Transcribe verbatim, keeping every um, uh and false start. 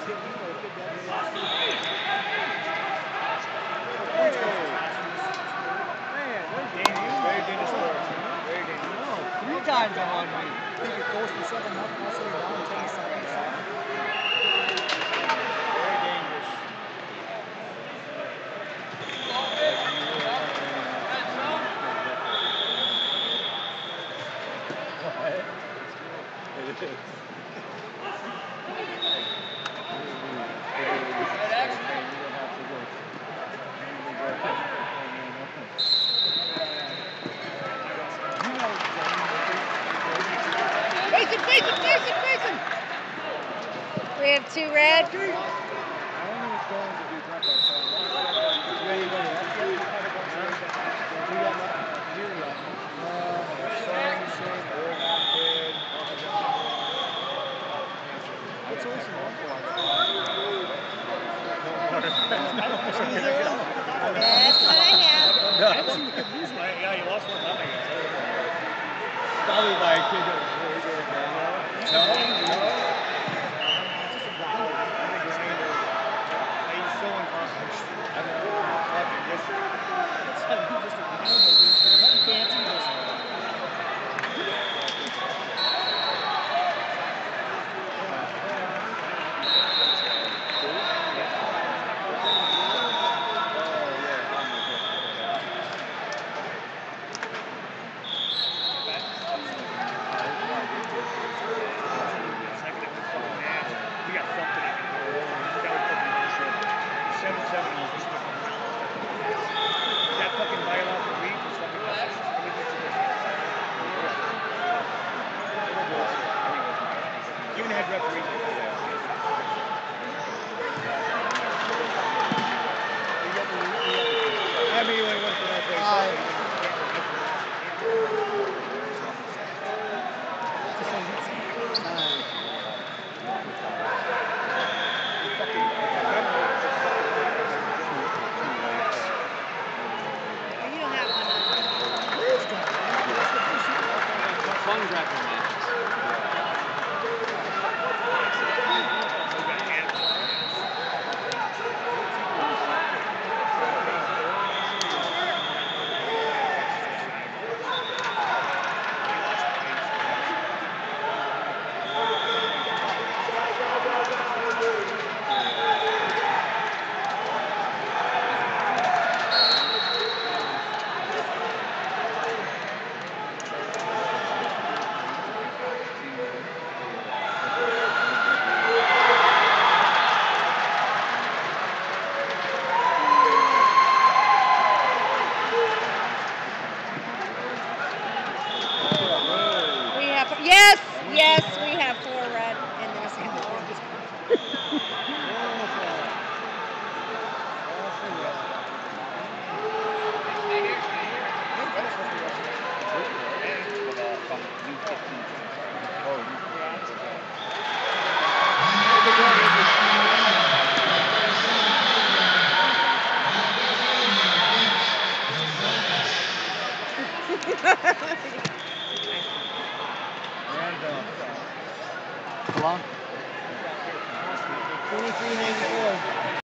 Three times I won. I think it goes for seven nothing. Also, you're down ten seconds. Very dangerous. It is. Face it, face it, face it, face it! We have two red. I don't know what's going to do Greco, so it's ready to go. That's the other part of what's going to do that nothing here yet. Uh, sewing machine, all that kid. That's always an awful lot. That's what I have. I haven't seen the kid lose one. Yeah, he lost one time, I guess. Probably by a kid that was really good at that. No, no. It's just a grinder. I'm a grinder. He's so unconfident. I know. Fucking just. It's just a grinder. Nothing fancy. Just. That fucking bailout for week was fucking nuts. Even had referee. I mean, when he went to that place. Fun grappling matches. Yes, yes, we have four red and there's four. Come on. twenty-three ninety-four.